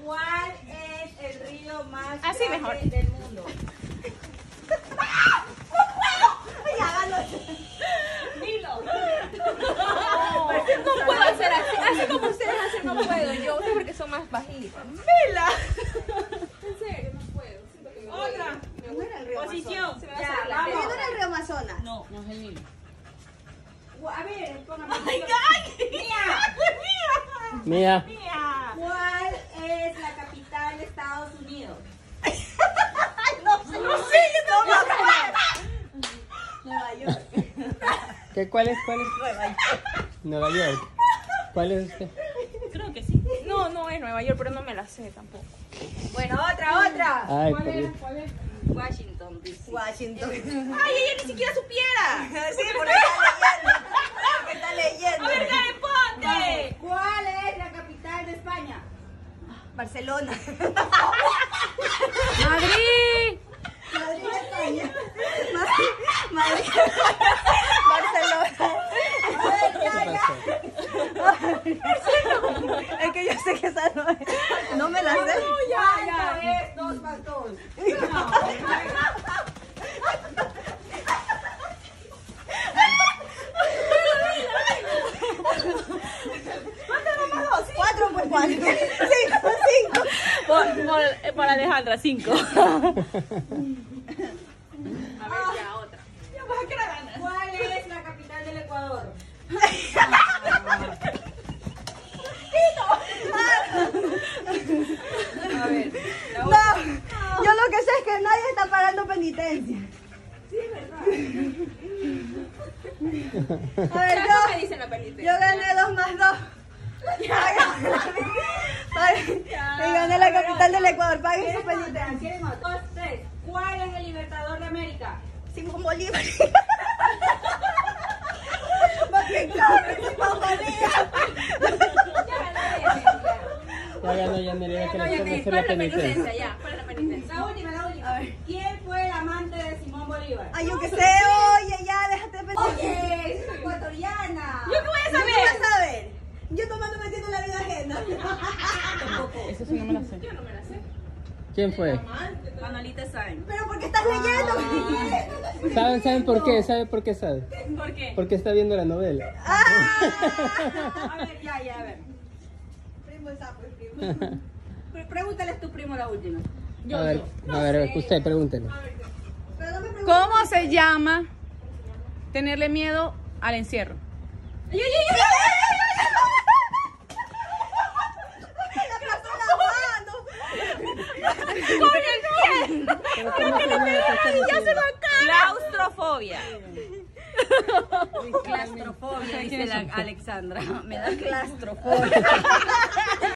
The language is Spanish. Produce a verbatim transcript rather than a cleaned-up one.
¿Cuál es el río más Así grande mejor. del mundo? Dilo. No puedo hacer así. Así como ustedes hacen, no puedo. Yo, ustedes porque son más bajitos. ¡Vela! En serio, no puedo. Siento que me voy- Otra. me voy- No era el río Posición. Amazonas. Se me va a Ya, salir la vamos. tela. No era el río Amazonas. No, no es el Nilo. A ver, póngame. ¡Ay, ay! Mía. Mía. Mía. ¿Cuál es la capital de Estados Unidos? No sé, no sé, yo no me acuerdo. Nueva York. ¿Qué, ¿Cuál es? ¿Cuál es? Nueva York. ¿Cuál es usted? Creo que sí. No, no es Nueva York, pero no me la sé tampoco. Bueno, otra, otra. Ay, ¿Cuál por es? Dios. ¿Cuál es? Washington, D C Washington. Ay, ella ni siquiera supiera. Sí, porque está leyendo. Porque está leyendo. A ver, dale, ponte. ¿Cuál es la capital de España? Barcelona. ¡Madrid! Madrid, España. Madrid, Madrid. Barcelona. A ver, ya, ya. Es que yo sé que esa no es. No me la sé. ya, ya. ¿Cuánto es dos más dos? Cuatro por cuatro. Cinco, cinco. Por, por, por Alejandra, cinco. A ver, ya, otra. Ya vas a quedar ganas. ¿Cuál es la capital del Ecuador? A ver. No, yo lo que sé es que nadie está pagando penitencia. Sí, verdad. A ver, ¿Qué yo, me dicen la penitencia? yo gané dos más dos. Pague- Y gané la capital del Ecuador. Paguen su penitencia. Dos, tres. ¿Cuál es el libertador de América? Simón Bolívar. Más que claro, Simón Bolívar. Ya ganó, ya me diga que No, le ya puedo me- hacer ¿cuál la es la penitencia? penitencia. Ya, ¿cuál es la penitencia? La última, la última. ¿Quién fue el amante de Simón Bolívar? Ay, yo que sé, oye, ya, déjate de pensar. Oye, es ecuatoriana. ¿Yo qué voy a saber? ¿Yo qué voy a saber? Yo tomando metiendo en la vida ajena. Esa sí no me la sé. Yo no me la sé. ¿Quién fue? Manolita Sáenz. Pero porque estás leyendo. ¿Saben, ¿Saben por qué? ¿Saben por qué sabe? ¿Por qué? Porque está viendo la novela. Ah. A ver, ya, ya, a ver. Primo el sapo, el primo. Pre- Pregúntale a tu primo la última. A ver, a ver, usted pregúntele. Pero no me preguntes. ¿Cómo se llama tenerle miedo al encierro? ¡Ay, ay, ay, ay! La aplastó la mano. ¡Con el pie! Pero ¿cómo se llama esta ¡Ya se canción? va a caer! Claustrofobia. Claustrofobia, dice la Alexandra. Me da claustrofobia.